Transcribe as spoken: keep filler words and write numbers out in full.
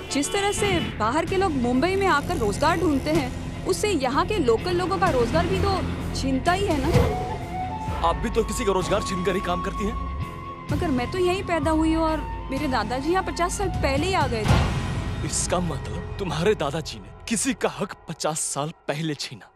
जिस तरह से बाहर के लोग मुंबई में आकर रोजगार ढूंढते हैं, उससे यहाँ के लोकल लोगों का रोजगार भी तो छिनता ही है ना। आप भी तो किसी का रोजगार छीनकर ही काम करती हैं। मगर मैं तो यहीं पैदा हुई हूँ और मेरे दादाजी यहाँ पचास साल पहले ही आ गए थे। इसका मतलब तुम्हारे दादाजी ने किसी का हक पचास साल पहले छीना।